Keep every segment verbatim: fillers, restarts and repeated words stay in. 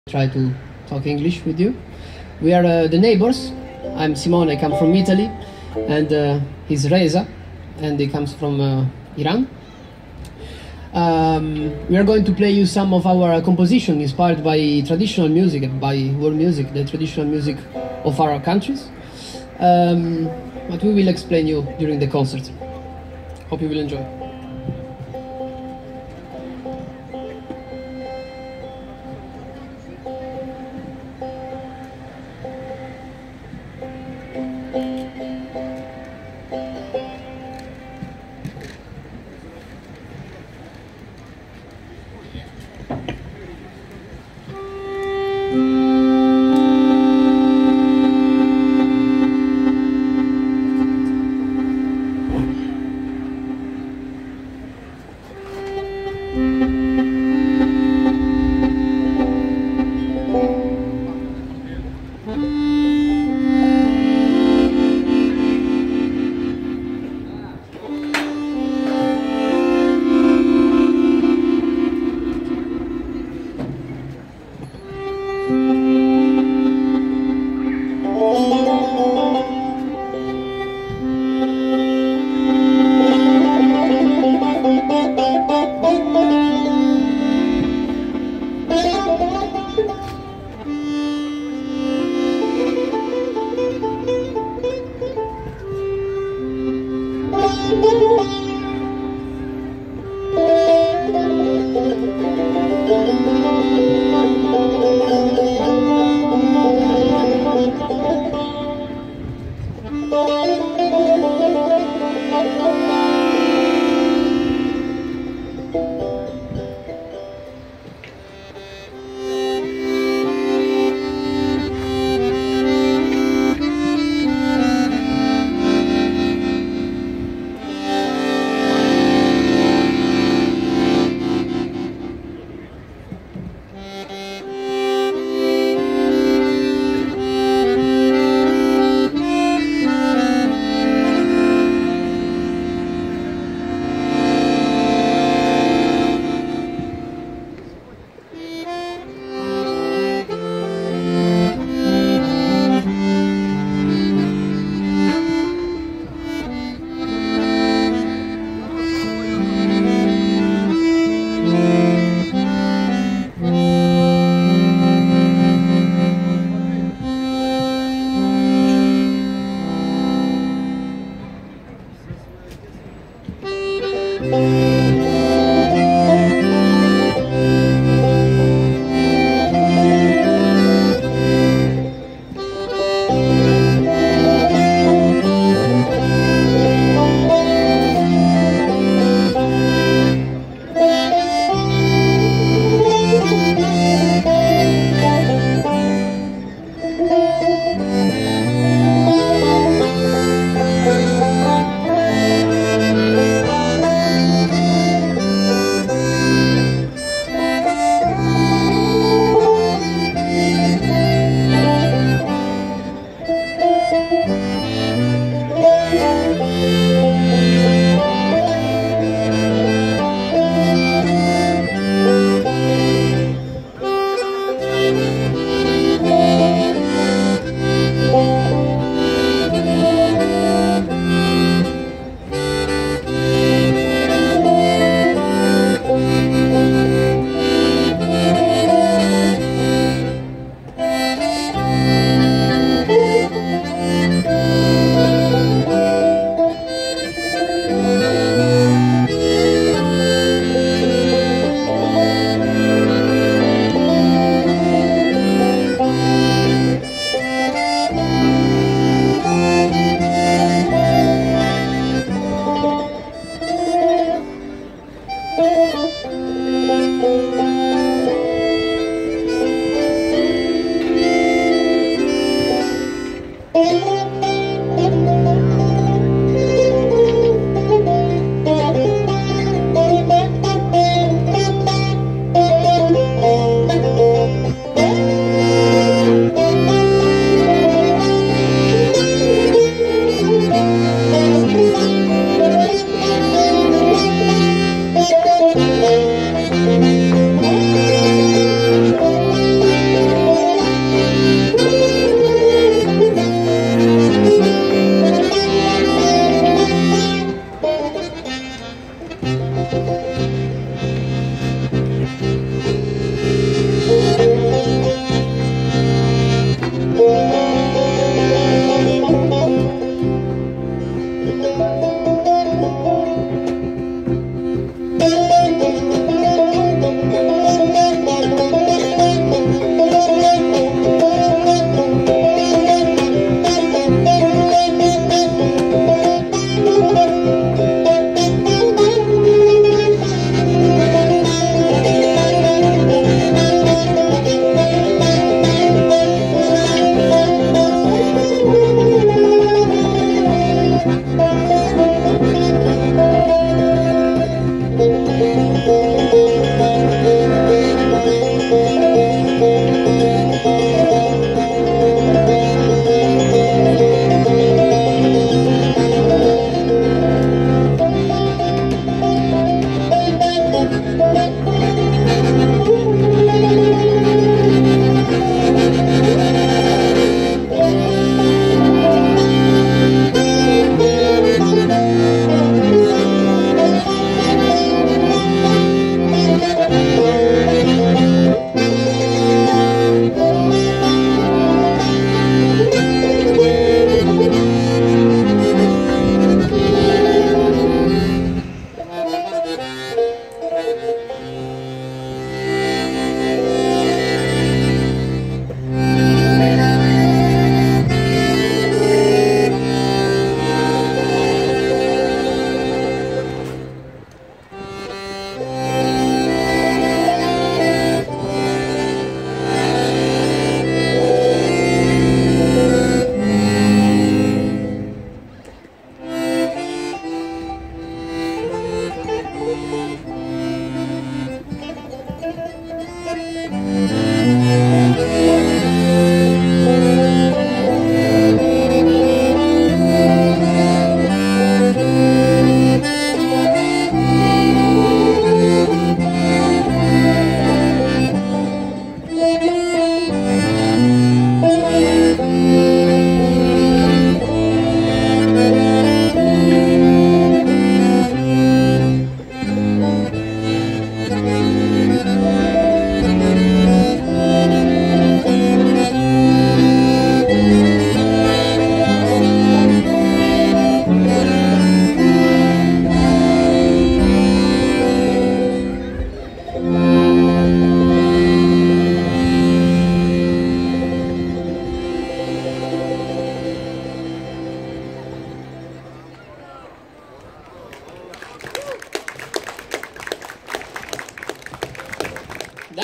try to talk English with you. We are uh, the neighbors. I'm Simone, I come from Italy, and uh, he's Reza, and he comes from uh, Iran. Um, we are going to play you some of our composition inspired by traditional music, by world music, the traditional music of our countries. Um, but we will explain you during the concert. Hope you will enjoy. Thank you.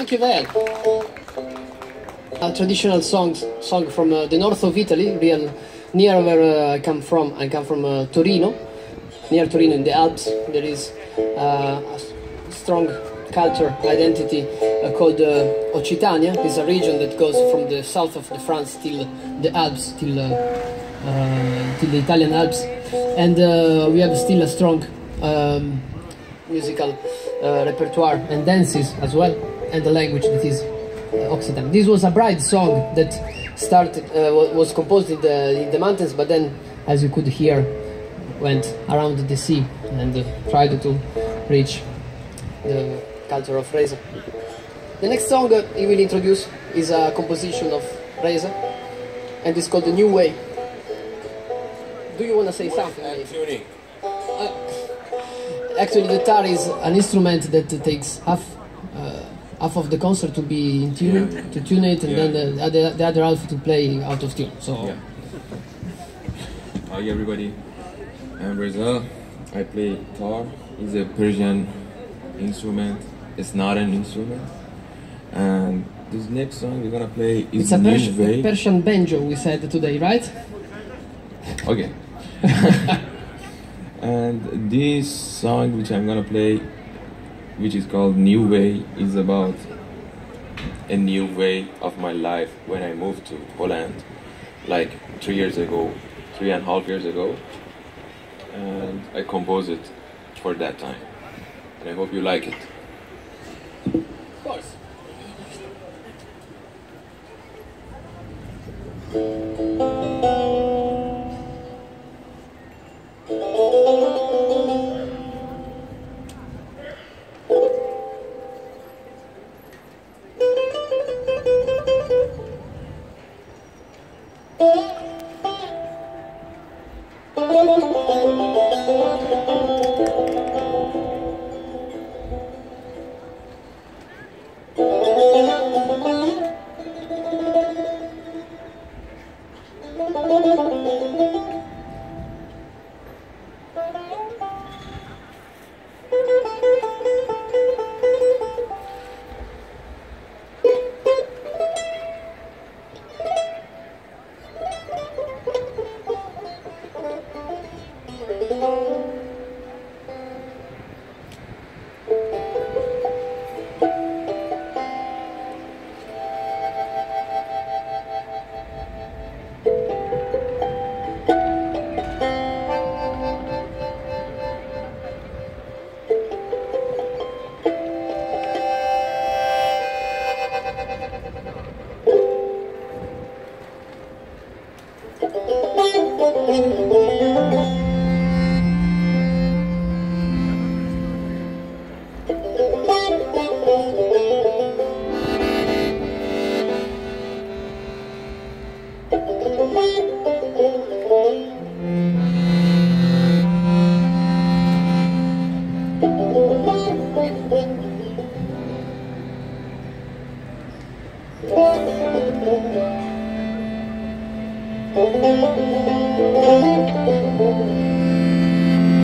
Vel, a traditional song, song from uh, the north of Italy, real near where uh, I come from. I come from uh, Torino, near Torino in the Alps. There is uh, a strong culture identity uh, called uh, Occitania. It's a region that goes from the south of the France till the Alps, till, uh, uh, till the Italian Alps, and uh, we have still a strong um, musical uh, repertoire and dances as well, and the language that is uh, Occitan. This was a bride song that started, uh, was composed in the, in the mountains, but then, as you could hear, went around the sea and uh, tried to reach the culture of Reza. The next song uh, he will introduce is a composition of Reza, and it's called The New Way. Do you want to say something? I'm tuning. Uh, actually, the tar is an instrument that takes half uh, half of the concert to be in tune, Yeah. to tune it, and Yeah. then the other, the other half to play out of tune. So, Yeah. Hi everybody, I'm Reza. I play tar. It's a Persian instrument. It's not an instrument. And this next song we're gonna play is it's a New Persian, Way. Persian banjo, we said today, right? Okay. And this song which I'm gonna play, which is called New Way, is about a new way of my life when I moved to Poland, like three years ago, three and a half years ago. And I composed it for that time. And I hope you like it. Of course. Thank you.